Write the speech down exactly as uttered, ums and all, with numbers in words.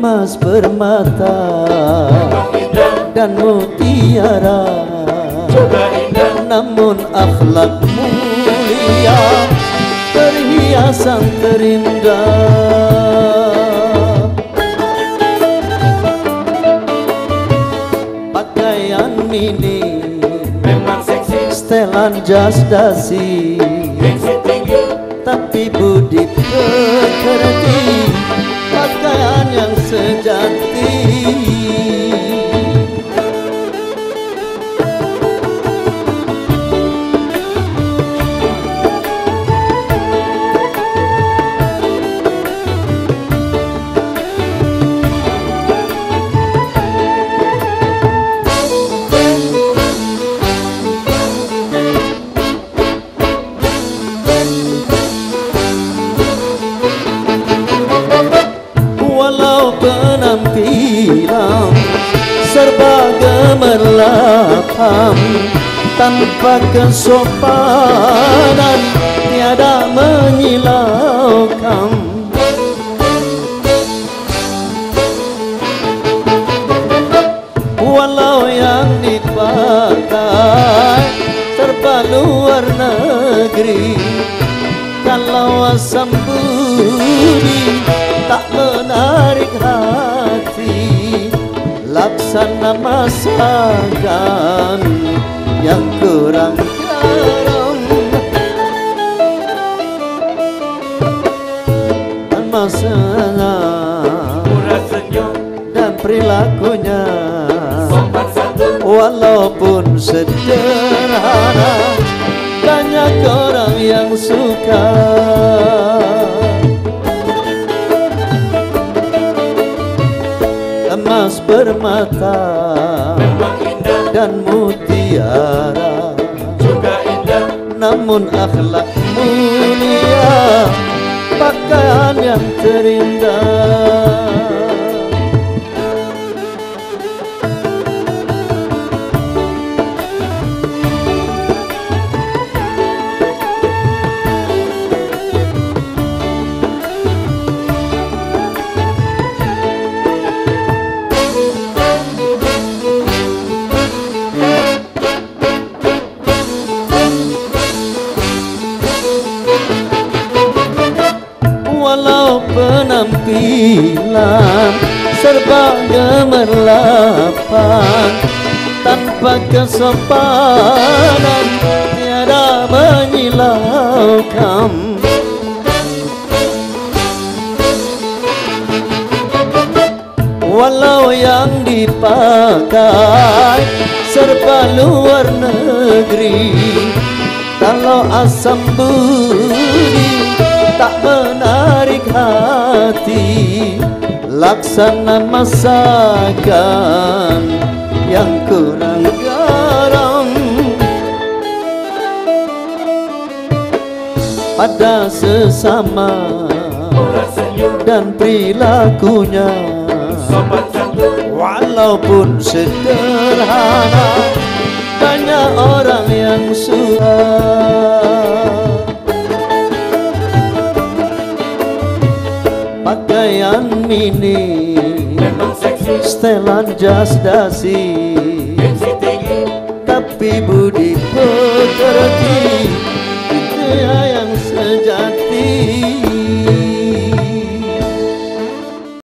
emas permata dan mutiara, namun akhlak mulia, perhiasan terindah. Pakaian mini memang seksi, setelan jas dasi, gengsi tinggi, tapi budi pekerti, pakaian yang sejati. Penampilan serba gemerlapan, tanpa kesopanan tiada menyilaukan. Walau yang dipakai serba luar negeri, kalau asam budi tak menarik hati, laksana masakan yang kurang garam, dan masanya murah senyum dan perilakunya sopan santun, walaupun sederhana, banyak orang yang suka. Emas permata memang indah dan mutiara, juga indah, namun akhlak mulia, pakaian yang terindah. Walau penampilan serba gemerlapan, tanpa kesopanan tiada menyilaukan. Walau yang dipakai serba luar negeri, kalau asam budi tak menarik hati, laksana masakan yang kurang garam, pada sesama murah senyum dan perilakunya sopan santun, walaupun sederhana, banyak orang yang suka. Pakaian mini memang seksi, setelan jas dasi, gengsi tinggi, tapi budi pekerti, dia yang sejati.